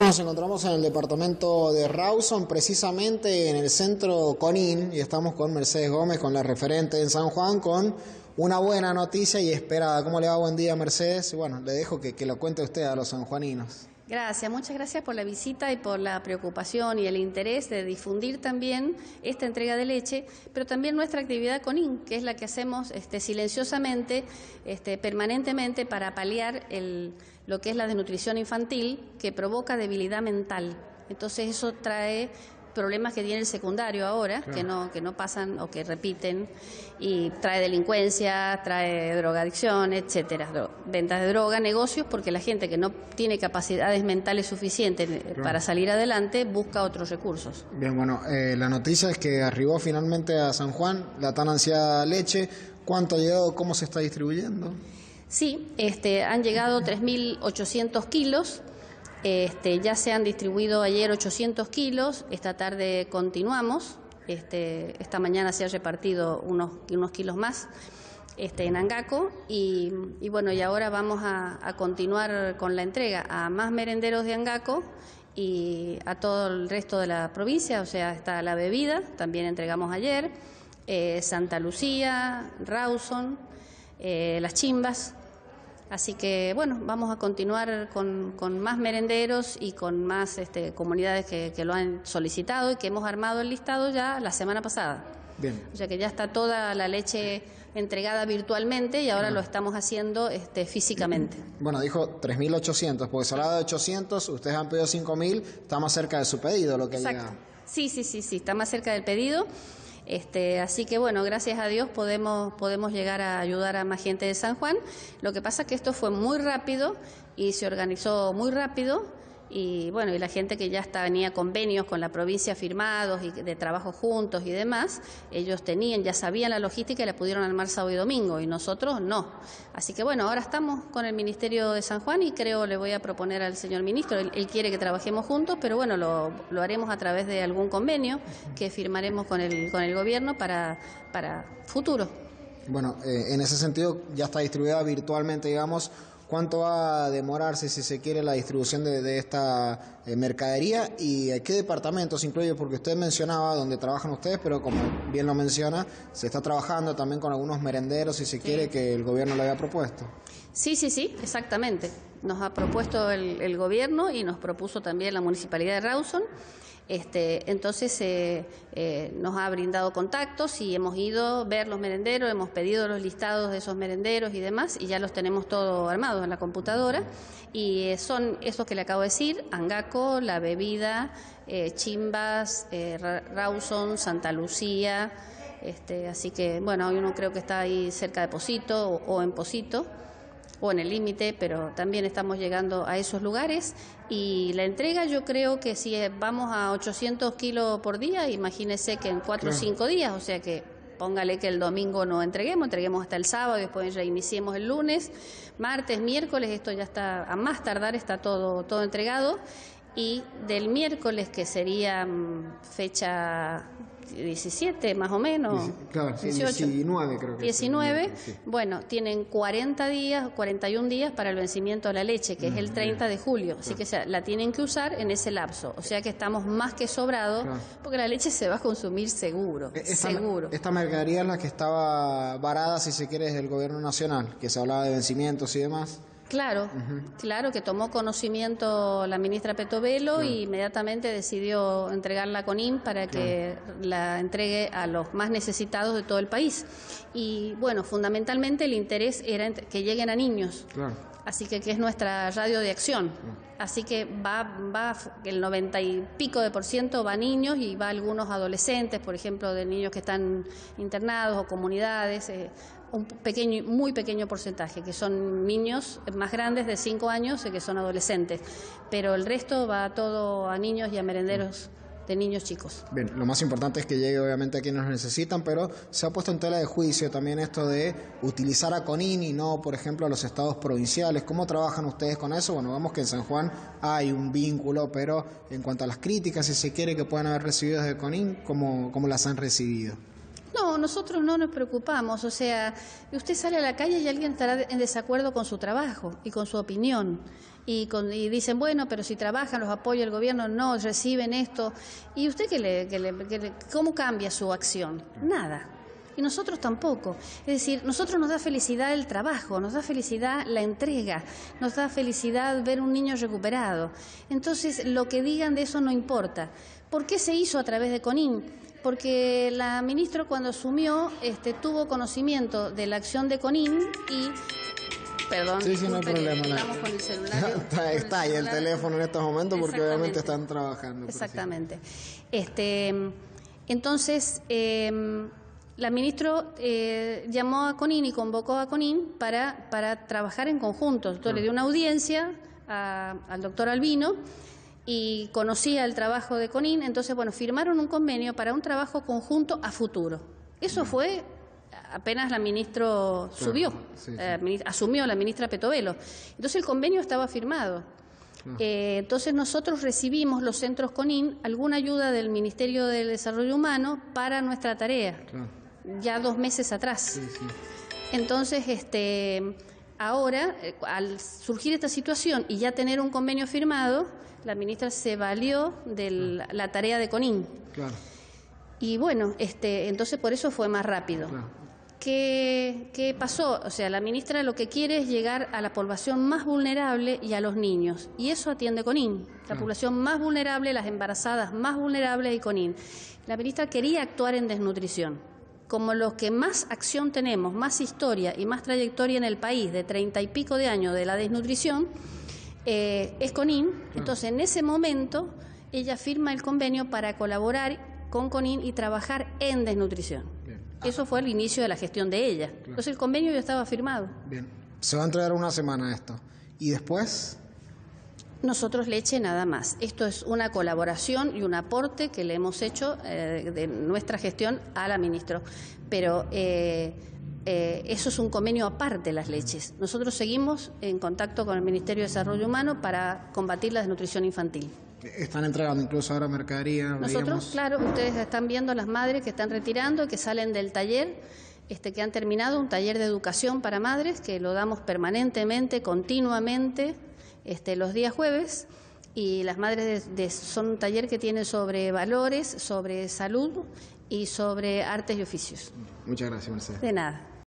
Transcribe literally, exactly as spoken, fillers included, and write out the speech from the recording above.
Nos encontramos en el departamento de Rawson, precisamente en el centro Conin, y estamos con Mercedes Gómez, con la referente en San Juan, con una buena noticia y esperada. ¿Cómo le va? Buen día, Mercedes. Bueno, le dejo que, que lo cuente usted a los sanjuaninos. Gracias, muchas gracias por la visita y por la preocupación y el interés de difundir también esta entrega de leche, pero también nuestra actividad Conin, que es la que hacemos este, silenciosamente, este, permanentemente para paliar el, lo que es la desnutrición infantil que provoca debilidad mental. Entonces eso trae problemas que tiene el secundario ahora, claro, que no que no pasan o que repiten, y trae delincuencia, trae drogadicción, etcétera, Dro ventas de droga, negocios, porque la gente que no tiene capacidades mentales suficientes, claro, para salir adelante busca otros recursos. Bien, bueno, eh, la noticia es que arribó finalmente a San Juan la tan ansiada leche. ¿Cuánto ha llegado? ¿Cómo se está distribuyendo? Sí, este, han llegado tres mil ochocientos kilos. Este, ya se han distribuido ayer ochocientos kilos, esta tarde continuamos, este, esta mañana se ha repartido unos, unos kilos más este, en Angaco y, y bueno, y ahora vamos a, a continuar con la entrega a más merenderos de Angaco y a todo el resto de la provincia, o sea, está la bebida, también entregamos ayer, eh, Santa Lucía, Rawson, eh, Las Chimbas. Así que, bueno, vamos a continuar con, con más merenderos y con más este, comunidades que, que lo han solicitado y que hemos armado el listado ya la semana pasada. Bien. O sea que ya está toda la leche entregada virtualmente y ahora, ah, lo estamos haciendo este, físicamente. Bueno, dijo tres mil ochocientos, porque se hablaba de ochocientos, ustedes han pedido cinco mil, está más cerca de su pedido lo que Exacto. llega. Sí, sí, sí, sí, está más cerca del pedido. Este, así que bueno, gracias a Dios podemos, podemos llegar a ayudar a más gente de San Juan. Lo que pasa es que esto fue muy rápido y se organizó muy rápido y bueno, y la gente que ya está, tenía convenios con la provincia firmados y de trabajo juntos y demás, ellos tenían, ya sabían la logística y la pudieron armar sábado y domingo y nosotros no. Así que bueno, ahora estamos con el Ministerio de San Juan y creo le voy a proponer al señor ministro, él, él quiere que trabajemos juntos, pero bueno, lo, lo haremos a través de algún convenio que firmaremos con el, con el gobierno para, para futuro. Bueno, eh, en ese sentido ya está distribuida virtualmente, digamos. ¿Cuánto va a demorarse, si se quiere, la distribución de, de esta eh, mercadería y qué departamentos incluye? Porque usted mencionaba dónde trabajan ustedes, pero como bien lo menciona, se está trabajando también con algunos merenderos, si se, sí, quiere, que el gobierno le había propuesto. Sí, sí, sí, exactamente. Nos ha propuesto el, el gobierno y nos propuso también la Municipalidad de Rawson. Este, entonces eh, eh, nos ha brindado contactos y hemos ido a ver los merenderos, hemos pedido los listados de esos merenderos y demás y ya los tenemos todos armados en la computadora y eh, son esos que le acabo de decir: Angaco, La Bebida, eh, Chimbas, eh, Rawson, Santa Lucía, este, así que bueno, hoy uno creo que está ahí cerca de Pocito o, o en Pocito o en el límite, pero también estamos llegando a esos lugares y la entrega yo creo que si vamos a ochocientos kilos por día, imagínese que en cuatro o cinco días, o sea que póngale que el domingo no entreguemos, entreguemos hasta el sábado y después reiniciemos el lunes, martes, miércoles, esto ya está, a más tardar está todo, todo entregado y del miércoles que sería um, fecha diecisiete más o menos, claro, dieciocho, diecinueve creo que diecinueve, sí. Bueno, tienen cuarenta días, cuarenta y un días para el vencimiento de la leche, que mm, es el treinta de julio, así claro, que o sea, la tienen que usar en ese lapso, o sea que estamos más que sobrados, claro, porque la leche se va a consumir seguro, esta, seguro. Esta mercadería es la que estaba varada, si se quiere, desde el gobierno nacional, que se hablaba de vencimientos y demás. Claro, uh-huh, claro, que tomó conocimiento la ministra Petovelo, claro, y inmediatamente decidió entregarla a Conin para que, claro, la entregue a los más necesitados de todo el país. Y bueno, fundamentalmente el interés era que lleguen a niños, claro, así que que es nuestra radio de acción. Claro. Así que va, va el noventa y pico de por ciento va a niños y va a algunos adolescentes, por ejemplo, de niños que están internados o comunidades, eh, un pequeño, muy pequeño porcentaje, que son niños más grandes de cinco años y que son adolescentes, pero el resto va todo a niños y a merenderos de niños chicos. Bien, lo más importante es que llegue obviamente a quienes lo necesitan, pero se ha puesto en tela de juicio también esto de utilizar a Conin y no, por ejemplo, a los estados provinciales. ¿Cómo trabajan ustedes con eso? Bueno, vemos que en San Juan hay un vínculo, pero en cuanto a las críticas, si se quiere, que puedan haber recibido desde Conin, ¿cómo, cómo las han recibido? No, nosotros no nos preocupamos. O sea, usted sale a la calle y alguien estará en desacuerdo con su trabajo y con su opinión. Y, con, y dicen, bueno, pero si trabajan, los apoya el gobierno, no, reciben esto. ¿Y usted qué le, qué le, qué le, cómo cambia su acción? Nada. Y nosotros tampoco. Es decir, nosotros nos da felicidad el trabajo, nos da felicidad la entrega, nos da felicidad ver un niño recuperado. Entonces, lo que digan de eso no importa. ¿Por qué se hizo a través de CONIN? Porque la ministra cuando asumió este, tuvo conocimiento de la acción de CONIN y... Perdón, sí, sí, no hay problema. Estamos con el celular. está está ahí el teléfono en estos momentos porque obviamente están trabajando. Exactamente. Este, entonces, eh, la ministra eh, llamó a CONIN y convocó a CONIN para, para trabajar en conjunto. Entonces, ah. le dio una audiencia a, al doctor Albino y conocía el trabajo de CONIN. Entonces, bueno, firmaron un convenio para un trabajo conjunto a futuro. Eso Bien. fue... apenas la ministra subió, claro, sí, sí. Eh, asumió la ministra Petovelo. Entonces el convenio estaba firmado. Claro. Eh, entonces nosotros recibimos los centros CONIN alguna ayuda del Ministerio del Desarrollo Humano para nuestra tarea, claro. ya dos meses atrás. Sí, sí. Entonces, este, ahora, eh, al surgir esta situación y ya tener un convenio firmado, la ministra se valió de la, la tarea de CONIN. Claro. Y bueno, este, entonces por eso fue más rápido. Claro. ¿Qué, ¿Qué pasó? O sea, la ministra lo que quiere es llegar a la población más vulnerable y a los niños. Y eso atiende CONIN. La ah. población más vulnerable, las embarazadas más vulnerables y CONIN. La ministra quería actuar en desnutrición. Como los que más acción tenemos, más historia y más trayectoria en el país, de treinta y pico de años de la desnutrición, eh, es CONIN. Ah. Entonces, en ese momento, ella firma el convenio para colaborar con CONIN y trabajar en desnutrición. Eso fue el inicio de la gestión de ella. Claro. Entonces el convenio ya estaba firmado. Bien. Se va a entregar una semana esto. ¿Y después? Nosotros leche nada más. Esto es una colaboración y un aporte que le hemos hecho eh, de nuestra gestión a la ministra. Pero eh, eh, eso es un convenio aparte, las leches. Nosotros seguimos en contacto con el Ministerio de Desarrollo Humano para combatir la desnutrición infantil. Están entregando incluso ahora mercadería. Nosotros, veíamos... claro, ustedes están viendo las madres que están retirando, que salen del taller, este, que han terminado un taller de educación para madres, que lo damos permanentemente, continuamente, este, los días jueves, y las madres de, de, son un taller que tiene sobre valores, sobre salud y sobre artes y oficios. Muchas gracias, Mercedes. De nada.